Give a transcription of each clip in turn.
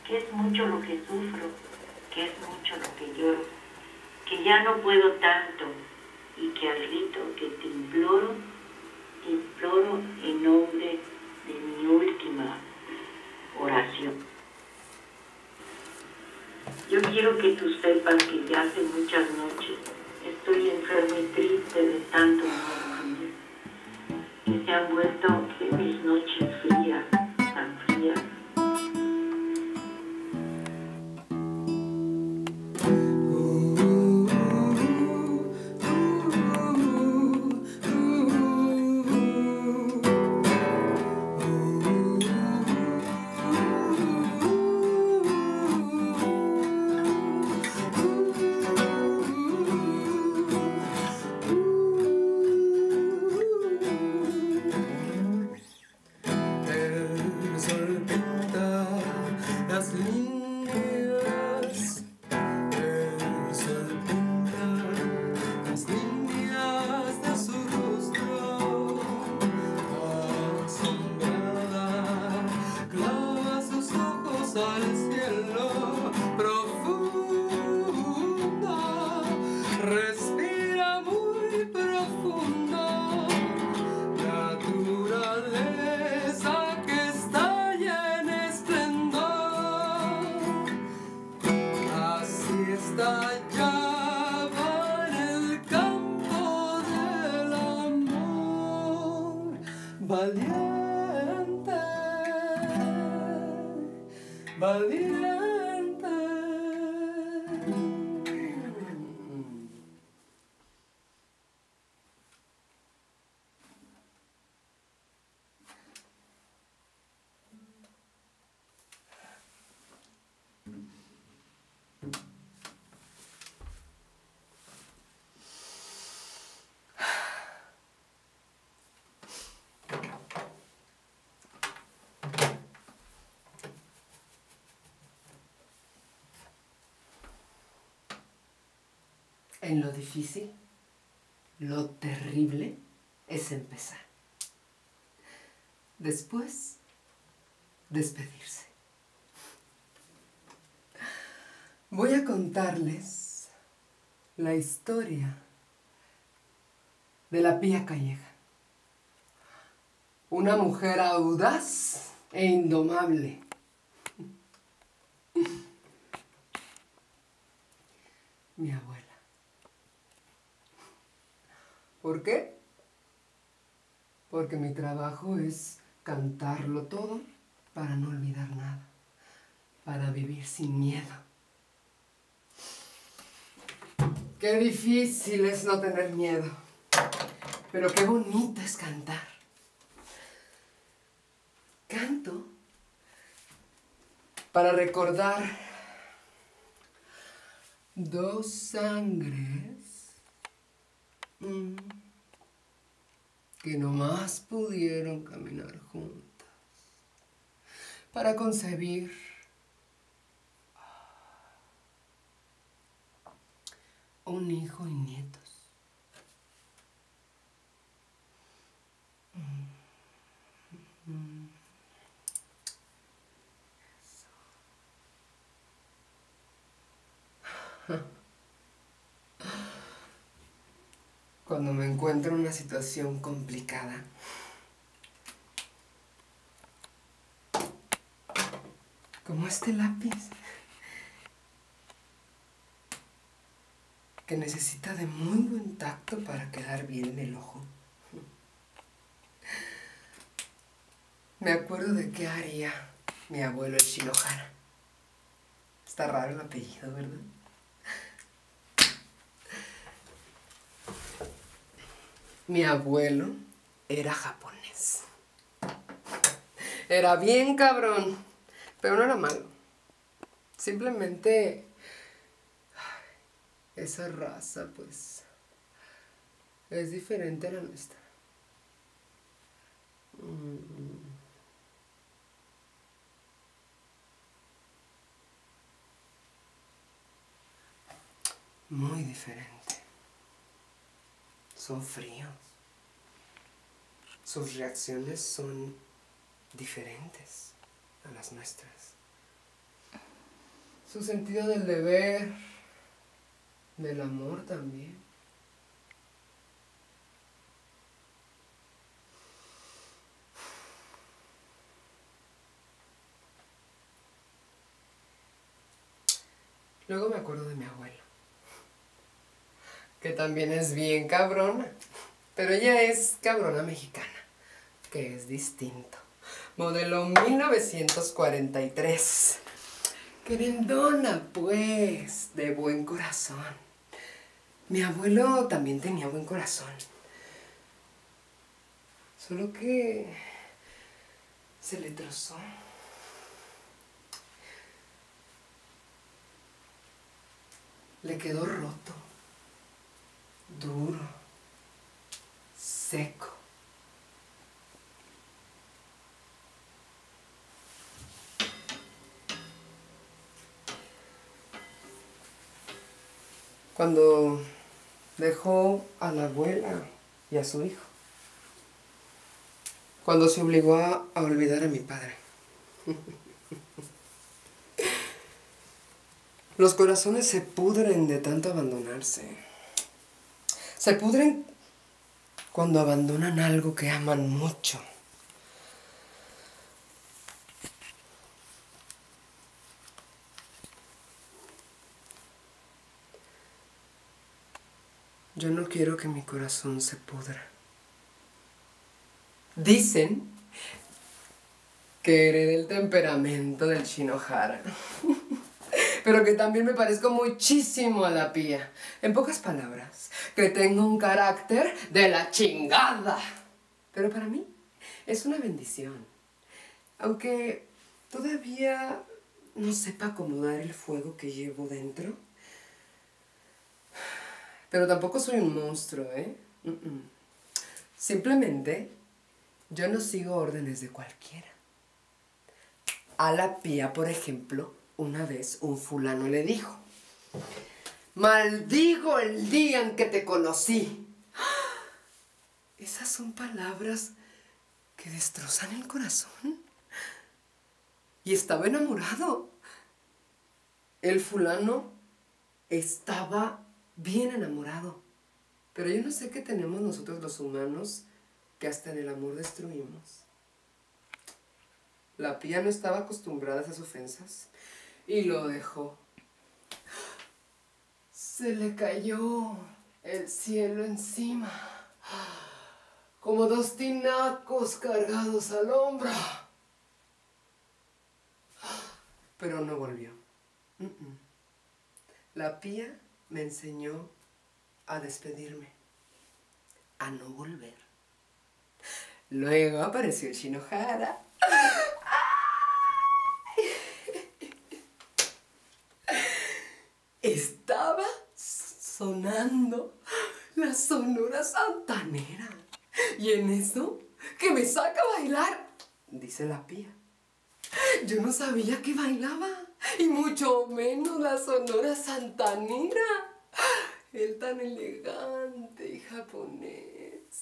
que es mucho lo que sufro, que es mucho lo que lloro, que ya no puedo tanto y que al grito que te imploro en nombre de mi última oración. Yo quiero que tú sepas que ya hace muchas noches estoy enferma y triste de tanto no dormir, que se han vuelto mis noches frías, tan frías. Valiente, valiente. En lo difícil, lo terrible es empezar. Después, despedirse. Voy a contarles la historia de la Pía Calleja. Una mujer audaz e indomable. Mi abuela. ¿Por qué? Porque mi trabajo es cantarlo todo para no olvidar nada, para vivir sin miedo. Qué difícil es no tener miedo, pero qué bonito es cantar. Canto para recordar dos sangres que nomás pudieron caminar juntas para concebir un hijo y nietos. Cuando me encuentro en una situación complicada, como este lápiz, que necesita de muy buen tacto para quedar bien en el ojo. Me acuerdo de qué haría mi abuelo el Shinohara. Está raro el apellido, ¿verdad? Mi abuelo era japonés. Era bien cabrón, pero no era malo. Simplemente esa raza, pues, es diferente a la nuestra. Muy diferente. Son fríos. Sus reacciones son diferentes a las nuestras. su sentido del deber, del amor también. Luego me acuerdo de mi abuela, que también es bien cabrona, pero ella es cabrona mexicana, que es distinto. Modelo 1943. Querendona, pues, de buen corazón. Mi abuelo también tenía buen corazón. Solo que se le trozó. Le quedó roto, duro, seco. Cuando dejó a la abuela y a su hijo. Cuando se obligó a olvidar a mi padre. Los corazones se pudren de tanto abandonarse. Se pudren cuando abandonan algo que aman mucho. Yo no quiero que mi corazón se pudra. Dicen que heredé el temperamento del Shinohara. Pero que también me parezco muchísimo a la Pía. En pocas palabras, que tengo un carácter de la chingada. Pero para mí es una bendición. Aunque todavía no sepa acomodar el fuego que llevo dentro. Pero tampoco soy un monstruo, ¿eh? Simplemente yo no sigo órdenes de cualquiera. A la Pía, por ejemplo, una vez un fulano le dijo: maldigo el día en que te conocí. Esas son palabras que destrozan el corazón. Y estaba enamorado. El fulano estaba bien enamorado. Pero yo no sé qué tenemos nosotros los humanos que hasta en el amor destruimos. La Pía no estaba acostumbrada a esas ofensas y lo dejó. Se le cayó el cielo encima, como dos tinacos cargados al hombro. Pero no volvió. La Pía me enseñó a despedirme, a no volver. Luego apareció el Shinohara. Estaba sonando la Sonora Santanera. Y en eso, que me saca a bailar, dice la Pía. Yo no sabía que bailaba, y mucho menos la Sonora Santanera. Él tan elegante y japonés.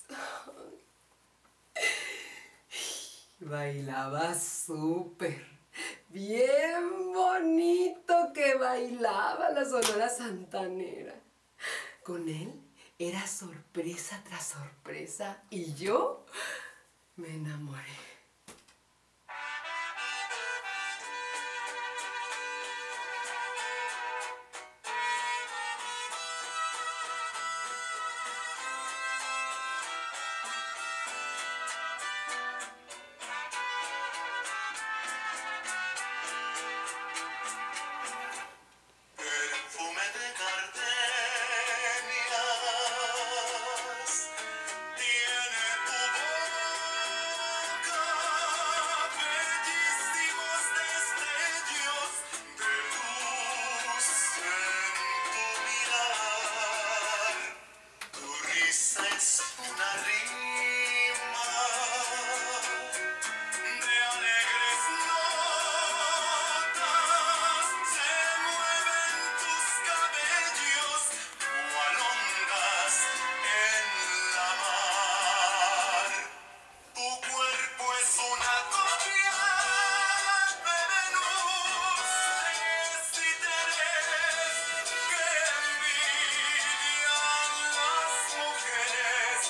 Bailaba súper. Bien bonito que bailaba la Sonora Santanera. Con él era sorpresa tras sorpresa y yo me enamoré.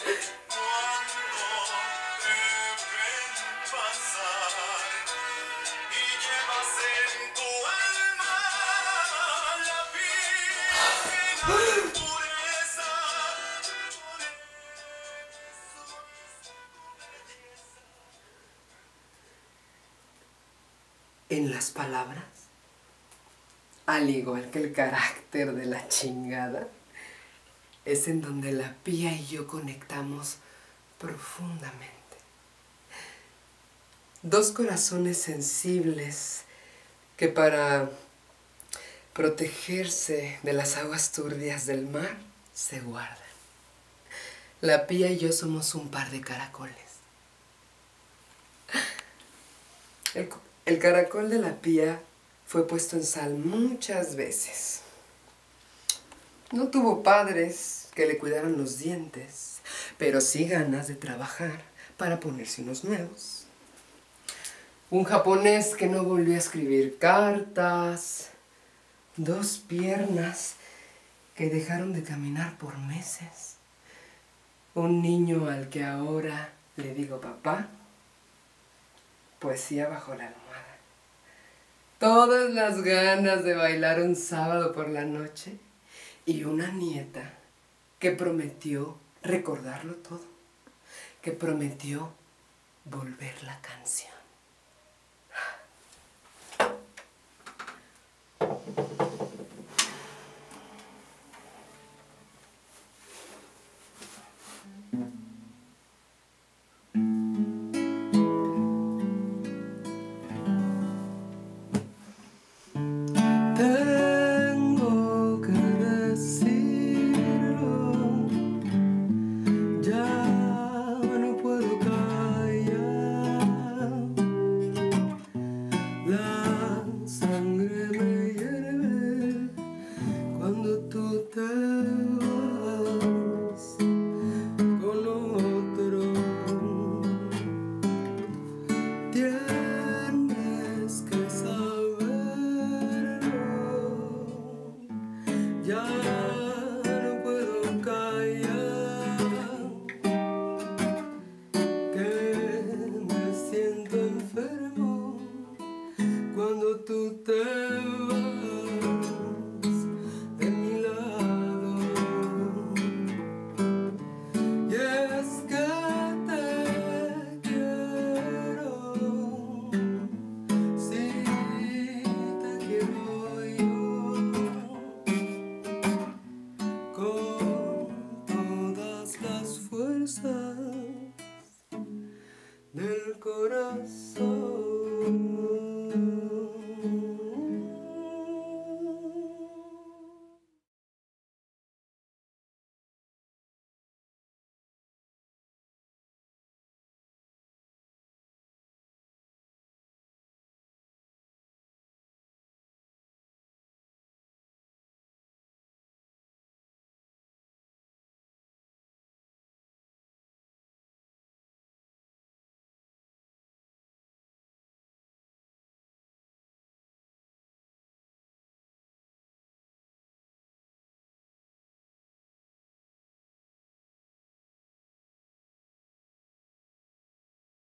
En las palabras, al igual que el carácter de la chingada, es en donde la Pía y yo conectamos profundamente. Dos corazones sensibles que para protegerse de las aguas turbias del mar se guardan. La Pía y yo somos un par de caracoles. El caracol de la Pía fue puesto en sal muchas veces. No tuvo padres que le cuidaran los dientes, pero sí ganas de trabajar para ponerse unos nuevos. Un japonés que no volvió a escribir cartas. Dos piernas que dejaron de caminar por meses. Un niño al que ahora le digo papá. Poesía bajo la almohada. Todas las ganas de bailar un sábado por la noche. Y una nieta que prometió recordarlo todo. Que prometió volver la canción. Tengo que decirlo, ya no puedo callar. La sangre me hierve cuando tú te vas con otro. Tienes que saberlo, ya no puedo callar, que me siento enfermo cuando tú te vas de mi lado. Y es que te quiero, sí te quiero yo, con todas las fuerzas del corazón.